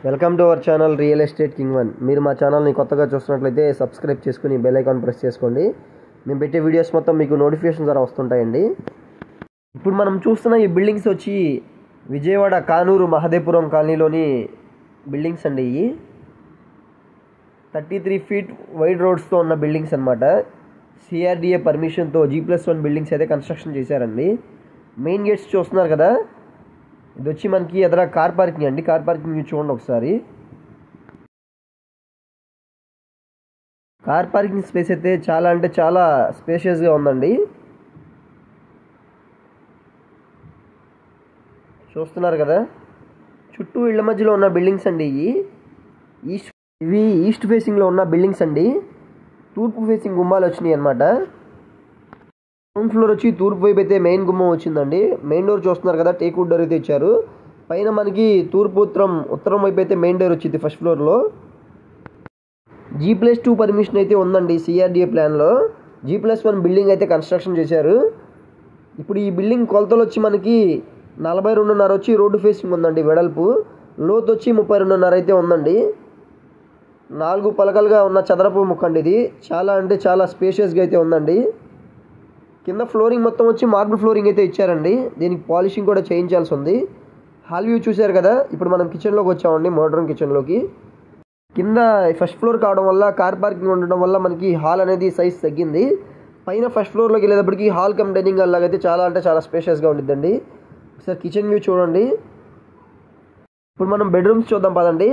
Welcome to our channel real estate king one. మీరు మా ఛానల్ని కొత్తగా చూస్తున్నట్లయితే సబ్స్క్రైబ్ చేసుకుని బెల్ ఐకాన్ ప్రెస్ చేసుకోండి. మేము పెట్టే వీడియోస్ మొత్తం మీకు నోటిఫికేషన్ ద్వారా వస్తుంటాయండి. ఇప్పుడు మనం చూస్తున్న ఈ బిల్డింగ్స్ వచ్చి విజయవాడ కానూరు మహదేపురం కాలనీలోని బిల్డింగ్స్ అండి. ఇవి 33 ఫీట్ వైడ్ రోడ్స్తో ఉన్న బిల్డింగ్స్ అనమాట. సిఆర్డిఏ పర్మిషన్తో G+1 బిల్డింగ్స్ అయితే కన్స్ట్రక్షన్ చేశారండి. మెయిన్ గేట్స్ చూస్తున్నారు కదా, ఇది వచ్చి మనకి ఎదుర కార్ పార్కింగ్ అండి. కార్ పార్కింగ్ చూడండి ఒకసారి. కార్ పార్కింగ్ స్పేస్ అయితే చాలా అంటే చాలా స్పేషియస్గా ఉందండి. చూస్తున్నారు కదా, చుట్టూ ఇళ్ల మధ్యలో ఉన్న బిల్డింగ్స్ అండి. ఇవి ఈస్ట్ ఫేసింగ్లో ఉన్న బిల్డింగ్స్ అండి. తూర్పు ఫేసింగ్ గుమ్మాలు వచ్చినాయి అనమాట. గ్రౌండ్ ఫ్లోర్ వచ్చి తూర్పు వైపు అయితే మెయిన్ గుమ్మం వచ్చిందండి. మెయిన్ డోర్ చూస్తున్నారు కదా, టేక్ వుడ్ డోర్ అయితే ఇచ్చారు. పైన మనకి తూర్పు ఉత్తరం వైపు అయితే మెయిన్ డోర్ వచ్చింది ఫస్ట్ ఫ్లోర్లో. G+2 పర్మిషన్ అయితే ఉందండి సిఆర్డిఏ ప్లాన్లో. G+1 బిల్డింగ్ అయితే కన్స్ట్రక్షన్ చేశారు. ఇప్పుడు ఈ బిల్డింగ్ కొలతలు వచ్చి మనకి 42.5 వచ్చి రోడ్డు ఫేసింగ్ ఉందండి. వెడల్పు లోతు వచ్చి 32.5 అయితే ఉందండి. 4 పలకలుగా ఉన్న చదరపు ముక్కండి. ఇది చాలా అంటే చాలా స్పేషియస్గా అయితే ఉందండి. కింద ఫ్లోరింగ్ మొత్తం వచ్చి మార్బుల్ ఫ్లోరింగ్ అయితే ఇచ్చారండి. దీనికి పాలిషింగ్ కూడా చేయించాల్సి ఉంది. హాల్ వ్యూ చూశారు కదా. ఇప్పుడు మనం కిచెన్లోకి వచ్చామండి, మోడర్న్ కిచెన్లోకి. కింద ఫస్ట్ ఫ్లోర్ కావడం వల్ల, కార్ పార్కింగ్ ఉండడం వల్ల మనకి హాల్ అనేది సైజ్ తగ్గింది. పైన ఫస్ట్ ఫ్లోర్లోకి వెళ్ళేటప్పటికి హాల్ కమ్ డైనింగ్ హాల్ లాగా అయితే చాలా అంటే చాలా స్పేషియస్గా ఉండిద్దండి. ఒకసారి కిచెన్ వ్యూ చూడండి. ఇప్పుడు మనం బెడ్రూమ్స్ చూద్దాం పదండి.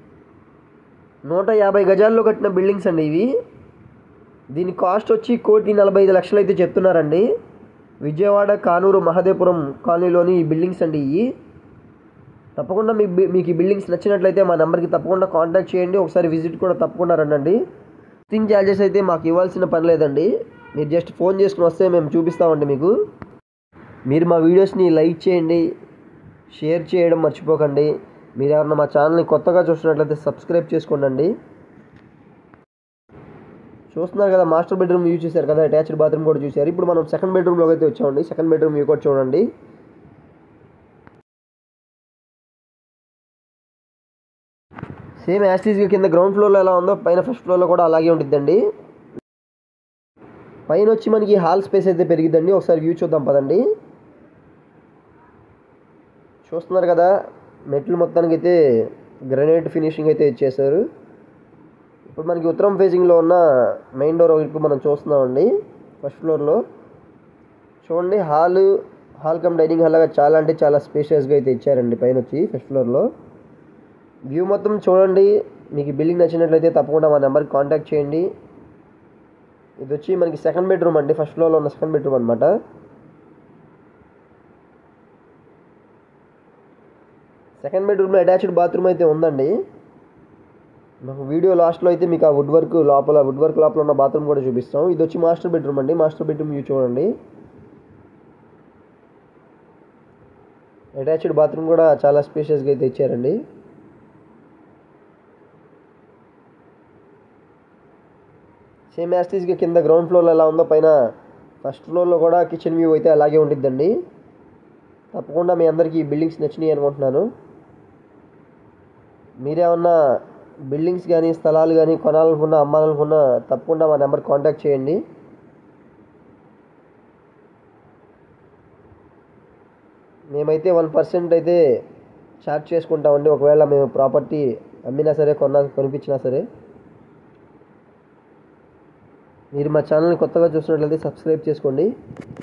150 గజాల్లో కట్టిన బిల్డింగ్స్ అండి ఇవి. దీని కాస్ట్ వచ్చి 1,45,00,000 అయితే చెప్తున్నారండి. విజయవాడ కానూరు మహదేపురం కాలనీలోని ఈ బిల్డింగ్స్ అండి ఇవి. తప్పకుండా మీకు ఈ బిల్డింగ్స్ నచ్చినట్లయితే మా నెంబర్కి తప్పకుండా కాంటాక్ట్ చేయండి. ఒకసారి విజిట్ కూడా తప్పకుండా రండి. విజిటింగ్ ఛార్జెస్ అయితే మాకు ఇవ్వాల్సిన పని లేదండి. మీరు జస్ట్ ఫోన్ చేసుకుని వస్తే మేము చూపిస్తామండి మీకు. మీరు మా వీడియోస్ని లైక్ చేయండి, షేర్ చేయడం మర్చిపోకండి. మీరు ఎవరన్నా మా ఛానల్ని కొత్తగా చూసినట్లయితే సబ్స్క్రైబ్ చేసుకోండి. చూస్తున్నారు కదా, మాస్టర్ బెడ్రూమ్ వ్యూ చూశారు కదా, అటాచ్డ్ బాత్రూమ్ కూడా చూశారు. ఇప్పుడు మనం సెకండ్ బెడ్రూమ్లోకి అయితే వచ్చామండి. సెకండ్ బెడ్రూమ్ వ్యూ కూడా చూడండి. సేమ్ యాస్టీస్గా కింద గ్రౌండ్ ఫ్లోర్లో ఎలా ఉందో పైన ఫస్ట్ ఫ్లోర్లో కూడా అలాగే ఉంటుందండి. పైన వచ్చి మనకి హాల్ స్పేస్ అయితే పెరిగిద్దండి. ఒకసారి వ్యూ చూద్దాం పదండి. చూస్తున్నారు కదా, మెట్లు మొత్తానికి అయితే గ్రానైట్ ఫినిషింగ్ అయితే ఇచ్చేసారు. ఇప్పుడు మనకి ఉత్తరం ఫేసింగ్లో ఉన్న మెయిన్ డోర్ వైపు మనం చూస్తున్నామండి. ఫస్ట్ ఫ్లోర్లో చూడండి, హాల్ కమ్ డైనింగ్ హాల్ లాగా చాలా అంటే చాలా స్పేషియస్గా అయితే ఇచ్చారండి. పైన వచ్చి ఫస్ట్ ఫ్లోర్లో వ్యూ మొత్తం చూడండి. మీకు బిల్డింగ్ నచ్చినట్లయితే తప్పకుండా మా నెంబర్కి కాంటాక్ట్ చేయండి. ఇది వచ్చి మనకి సెకండ్ బెడ్రూమ్ అండి. ఫస్ట్ ఫ్లోర్లో ఉన్న సెకండ్ బెడ్రూమ్ అనమాట. సెకండ్ బెడ్రూమ్లో అటాచ్డ్ బాత్రూమ్ అయితే ఉందండి. మాకు వీడియో లాస్ట్లో అయితే మీకు ఆ వుడ్ వర్క్ లోపల ఉన్న బాత్రూమ్ కూడా చూపిస్తాం. ఇది వచ్చి మాస్టర్ బెడ్రూమ్ అండి. మాస్టర్ బెడ్రూమ్ వ్యూ చూడండి. అటాచ్డ్ బాత్రూమ్ కూడా చాలా స్పేషియస్గా అయితే ఇచ్చారండి. సేమ్ యాస్టీస్గా కింద గ్రౌండ్ ఫ్లోర్లో ఎలా ఉందో పైన ఫస్ట్ ఫ్లోర్లో కూడా కిచెన్ వ్యూ అయితే అలాగే ఉంటుందండి. తప్పకుండా మీ అందరికీ ఈ బిల్డింగ్స్ నచ్చినాయి అనుకుంటున్నాను. మీరేమన్నా బిల్డింగ్స్ కానీ స్థలాలు కానీ కొనాలనుకున్నా, అమ్మాలనుకున్నా తప్పకుండా మా నెంబర్ కాంటాక్ట్ చేయండి. మేమైతే 1% అయితే ఛార్జ్ చేసుకుంటామండి. ఒకవేళ మేము ప్రాపర్టీ అమ్మినా సరే, కొనిపించినా సరే. మీరు మా ఛానల్ని కొత్తగా చూసినట్లయితే సబ్స్క్రైబ్ చేసుకోండి.